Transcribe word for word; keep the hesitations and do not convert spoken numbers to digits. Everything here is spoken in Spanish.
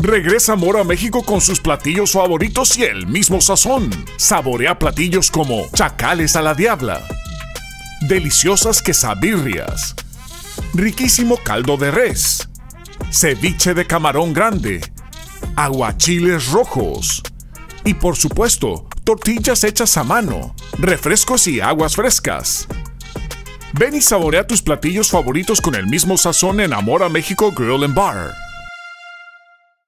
Regresa Mora a México con sus platillos favoritos y el mismo sazón. Saborea platillos como chacales a la diabla, deliciosas quesabirrias, riquísimo caldo de res, ceviche de camarón grande, aguachiles rojos y, por supuesto, tortillas hechas a mano, refrescos y aguas frescas. Ven y saborea tus platillos favoritos con el mismo sazón en Amor a México Grill and Bar.